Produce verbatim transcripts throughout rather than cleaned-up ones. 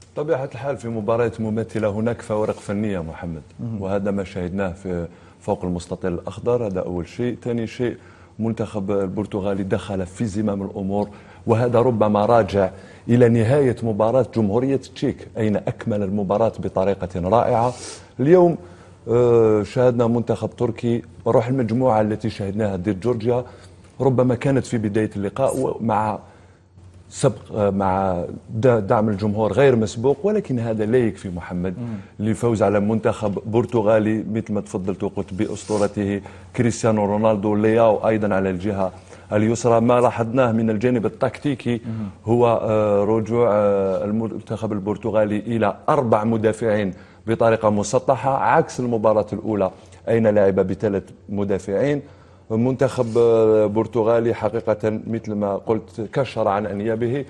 طبيعة الحال في مباريات مماثلة هناك فوارق فنية محمد، وهذا ما شاهدناه في فوق المستطيل الأخضر. هذا أول شيء. ثاني شيء، منتخب البرتغالي دخل في زمام الأمور، وهذا ربما راجع إلى نهاية مباراة جمهورية تشيك أين أكمل المباراة بطريقة رائعة. اليوم شاهدنا منتخب تركي بروح المجموعة التي شاهدناها ضد جورجيا، ربما كانت في بداية اللقاء مع سبق مع دعم الجمهور غير مسبوق، ولكن هذا لا يكفي محمد للفوز على منتخب برتغالي مثل ما تفضلت وقلت بأسطورته كريستيانو رونالدو. لياو أيضا على الجهة اليسرى. ما لاحظناه من الجانب التكتيكي هو رجوع المنتخب البرتغالي إلى أربع مدافعين بطريقة مسطحة، عكس المباراة الأولى أين لعب بثلاث مدافعين. منتخب برتغالي حقيقة مثل ما قلت كشر عن أنيابه،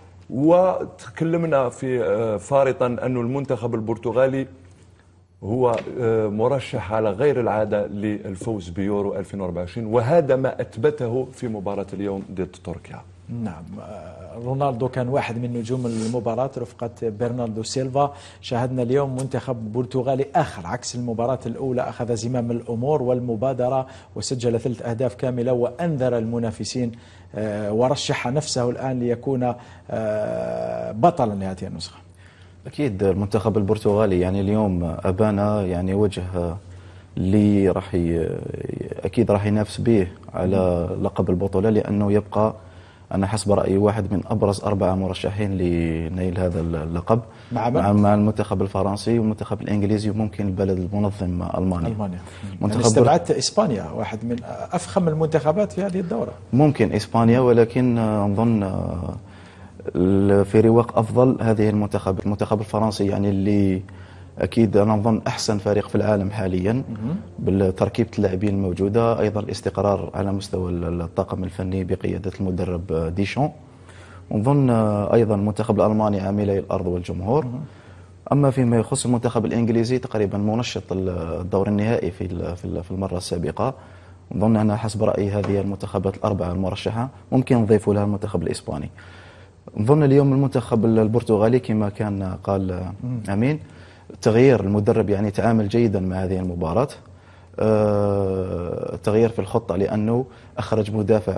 وتكلمنا في فارطا أن المنتخب البرتغالي هو مرشح على غير العادة للفوز بيورو ألفين وأربعة وعشرين، وهذا ما أثبته في مباراة اليوم ضد تركيا. نعم، رونالدو كان واحد من نجوم المباراة رفقة برناردو سيلفا. شاهدنا اليوم منتخب برتغالي آخر عكس المباراة الأولى، أخذ زمام الأمور والمبادرة وسجل ثلاث أهداف كاملة وأنذر المنافسين ورشح نفسه الآن ليكون بطلا لهذه النسخة. أكيد المنتخب البرتغالي يعني اليوم أبانا يعني وجه اللي راح أكيد راح ينافس به على لقب البطولة، لأنه يبقى أنا حسب رأيي واحد من أبرز أربعة مرشحين لنيل هذا اللقب مع, مع المنتخب الفرنسي والمنتخب الإنجليزي وممكن البلد المنظم ألمانيا. ألمانيا منتخب يعني استبعدت إسبانيا واحد من أفخم المنتخبات في هذه الدورة. ممكن إسبانيا، ولكن نظن في رواق أفضل هذه المنتخب المنتخب الفرنسي يعني اللي أكيد أنا أظن أحسن فريق في العالم حاليا بالتركيبة اللاعبين الموجودة، أيضا الاستقرار على مستوى الطاقم الفني بقيادة المدرب ديشون. ونظن أيضا المنتخب الألماني عاملي الأرض والجمهور. أما فيما يخص المنتخب الإنجليزي تقريبا منشط الدور النهائي في في المرة السابقة. نظن أنا حسب رأيي هذه المنتخبات الأربعة المرشحة ممكن نضيف لها المنتخب الإسباني. نظن اليوم المنتخب البرتغالي كما كان قال أمين تغيير المدرب يعني تعامل جيدا مع هذه المباراة. أه تغيير في الخطة لأنه أخرج مدافع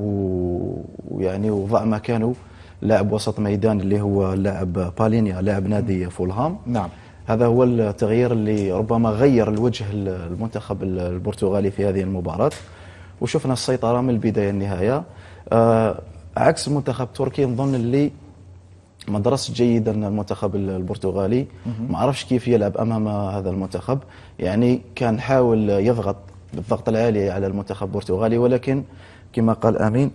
ويعني وضع مكانه لاعب وسط ميدان اللي هو لاعب بالينيا لاعب نادي فولهام. نعم، هذا هو التغيير اللي ربما غير الوجه المنتخب البرتغالي في هذه المباراة، وشفنا السيطرة من البداية للنهاية. أه عكس المنتخب التركي نظن اللي ما درس جيدا المنتخب البرتغالي، ما عرفش كيف يلعب امام هذا المنتخب. يعني كان حاول يضغط بالضغط العالي على المنتخب البرتغالي، ولكن كما قال امين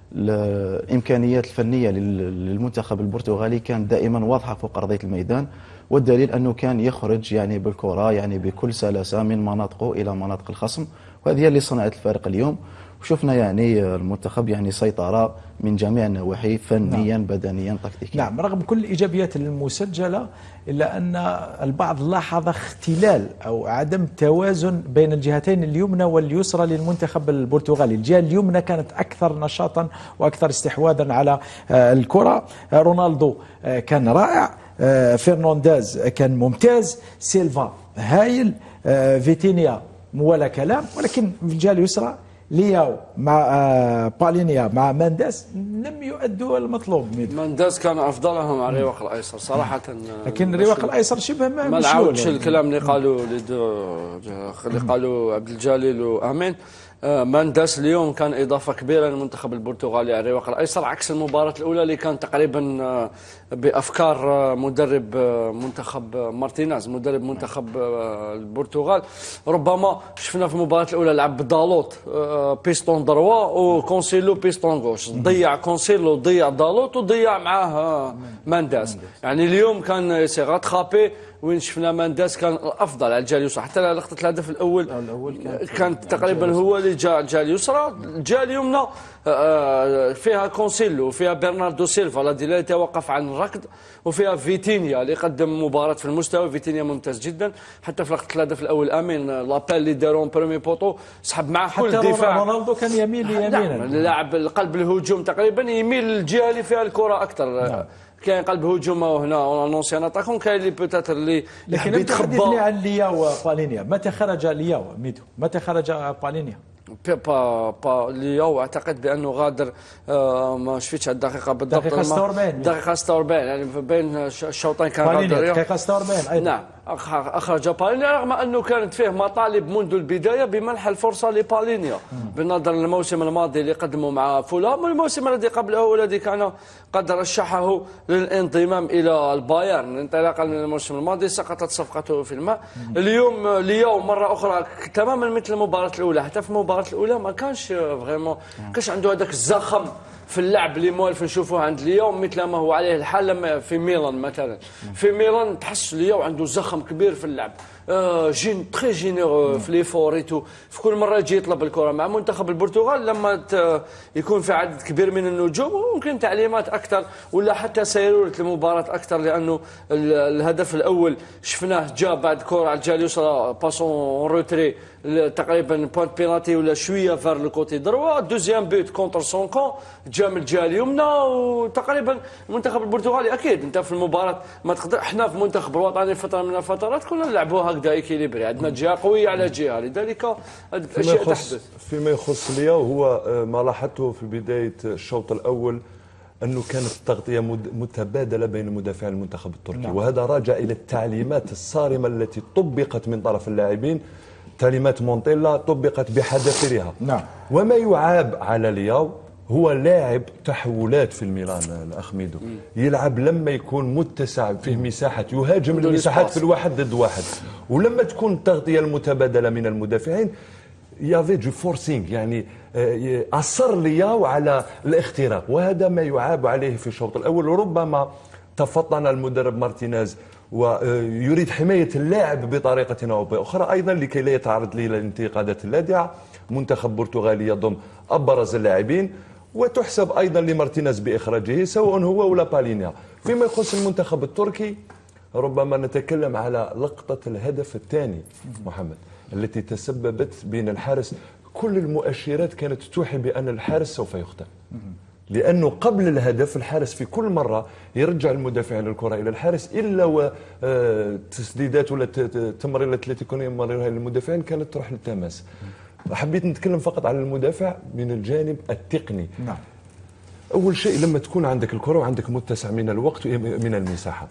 الامكانيات الفنيه للمنتخب البرتغالي كانت دائما واضحه فوق ارضيه الميدان، والدليل انه كان يخرج يعني بالكره يعني بكل سلاسه من مناطقه الى مناطق الخصم، وهذه اللي صنعت الفارق اليوم. وشفنا يعني المنتخب يعني سيطرة من جميع النواحي فنيا نعم. بدنيا تكتيكيا. نعم، رغم كل الإيجابيات المسجلة إلا أن البعض لاحظ اختلال أو عدم توازن بين الجهتين اليمنى واليسرى للمنتخب البرتغالي. الجهة اليمنى كانت أكثر نشاطا وأكثر استحواذا على الكرة. رونالدو كان رائع، فرنانديز كان ممتاز، سيلفا هايل، فيتينيا ولا كلام. ولكن في الجهة اليسرى لياو مع بالينيا مع مانديس لم يؤدوا المطلوب. مانديس كان افضلهم على الرواق الايسر صراحه، لكن الرواق الايسر شبه ما ما نعاودش الكلام اللي قالوا اللي قالوا عبد الجليل وامين. مانديس اليوم كان اضافه كبيره للمنتخب البرتغالي على الرواق الايسر، عكس المباراه الاولى اللي كان تقريبا بافكار مدرب منتخب مارتينيز مدرب منتخب البرتغال. ربما شفنا في المباراه الاولى لعب بدالوت بيستون دروا وكونسيلو بيستون غوش، ضيع كونسيلو ضيع دالوت وضيع معاه مانديس. يعني اليوم كان سي غاتخابي وين شفنا مانديس كان الافضل على الجهه اليسرى، حتى لقطه الهدف الاول كانت تقريبا هو اللي جاء الجهه اليسرى. الجهه اليمنى فيها كونسيلو وفيها برناردو سيلفا الذي لا يتوقف عن الركض، وفيها فيتينيا اللي قدم مباراه في المستوى. فيتينيا ممتاز جدا، حتى في لقطه الهدف الاول امين لابيل اللي دارون بريمي بوطو سحب معه كل الدفاع. حتى رونالدو كان يميل يمينا، اللاعب قلب الهجوم تقريبا يميل للجهه اللي فيها الكره اكثر. نعم. كاين قلب هجوم هنا نونسيان اتاكون، كاين اللي بوتاتر اللي لكن انت حدثني عن لياو بالينيا، متى خرج لياو ميدو؟ متى خرج بالينيا؟ با با لياو اعتقد بانه غادر آه ما شفتش على الدقيقه بالضبط، دقيقه ستة وأربعين دقيقه ستة وأربعين يعني بين الشوطين كان غادر دقيقه ستة وأربعين ايضا. نعم اخرج بالينيا رغم انه كانت فيه مطالب منذ البدايه بمنح الفرصه لبالينيا بالنظر للموسم الماضي اللي قدمه مع فولام، والموسم الذي قبله والذي كان قد رشحه للانضمام الى البايرن انطلاقا من الموسم الماضي، سقطت صفقته في الماء. اليوم لياو مره اخرى تماما مثل المباراه الاولى، حتى في المباراه الاولى ما كانش فريمون كانش عنده هذاك الزخم في اللعب اللي موالف نشوفوه عند لياو مثل ما هو عليه الحال لما في ميلان مثلا. في ميلان تحس لياو عنده زخم كبير في اللعب، جين تري جينيرو في لي فوريتو، في كل مره يجي يطلب الكره. مع منتخب البرتغال لما يكون في عدد كبير من النجوم ممكن تعليمات اكثر ولا حتى سيروره المباراه اكثر، لانه الهدف الاول شفناه جاء بعد كره على الجهه اليسرى باسون روتري تقريبا بوينت بينالتي ولا شويه فار لو كوتي دروا. دوزيام بيت كونتر سون كون جا من الجهه اليمنى، وتقريبا المنتخب البرتغالي اكيد انت في المباراه ما تقدر، احنا في المنتخب الوطني فتره من الفترات كنا نلعبوا هكذا ايكيليبري، عندنا جهه قويه على جهه، لذلك هذه الاشياء تحدث. فيما يخص لياو هو ما لاحظته في بدايه الشوط الاول انه كانت التغطيه متبادله بين مدافعي المنتخب التركي. نعم. وهذا راجع الى التعليمات الصارمه التي طبقت من طرف اللاعبين، تعليمات مونتيلا طبقت بحذافيرها. نعم. وما يعاب على لياو هو لاعب تحولات في الميلان الاخ ميدو، يلعب لما يكون متسع فيه مساحه، يهاجم المساحات في الواحد ضد واحد، ولما تكون التغطيه المتبادله من المدافعين يافي جو فورسينغ، يعني اصر لياو على الاختراق، وهذا ما يعاب عليه في الشوط الاول. وربما تفطن المدرب مارتينيز ويريد حماية اللاعب بطريقة أو بأخرى أيضا لكي لا يتعرض للانتقادات اللاذعة. منتخب برتغالي يضم أبرز اللاعبين، وتحسب أيضا لمارتينيز بإخراجه سواء هو ولا بالينيا. فيما يخص المنتخب التركي ربما نتكلم على لقطة الهدف الثاني محمد التي تسببت بين الحارس، كل المؤشرات كانت توحي بأن الحارس سوف يخطئ، لأنه قبل الهدف الحارس في كل مرة يرجع المدافعين الكرة إلى الحارس، إلا وتسديدات ولا تمريرات التي كانوا يمررها للمدافعين كانت تروح للتماس. حبيت نتكلم فقط على المدافع من الجانب التقني. نعم. أول شيء لما تكون عندك الكرة وعندك متسع من الوقت من المساحة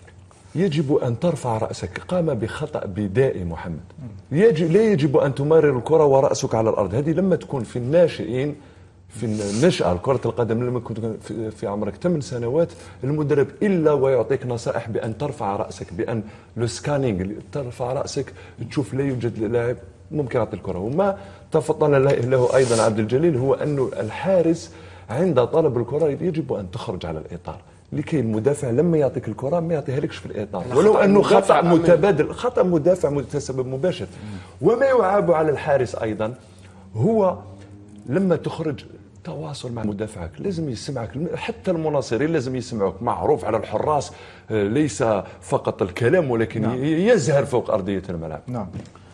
يجب أن ترفع رأسك. قام بخطأ بدائي محمد، يجب لا يجب أن تمرر الكرة ورأسك على الأرض. هذه لما تكون في الناشئين في النشأة كرة القدم، لما كنت في عمرك ثمان سنوات المدرب إلا ويعطيك نصائح بأن ترفع رأسك، بأن لو سكانينغ ترفع رأسك تشوف لا يوجد لاعب ممكن يعطي الكرة. وما تفطن له أيضا عبد الجليل هو أنه الحارس عند طلب الكرة يجب أن تخرج على الإطار، لكي المدافع لما يعطيك الكرة ما يعطيها لكش في الإطار، ولو أنه خطأ متبادل، خطأ مدافع متسبب مباشر. وما يعاب على الحارس أيضا هو لما تخرج تواصل مع مدافعك، لازم يسمعك، حتى المناصرين لازم يسمعوك. معروف على الحراس ليس فقط الكلام ولكن نعم. يزهر فوق أرضية الملعب. نعم.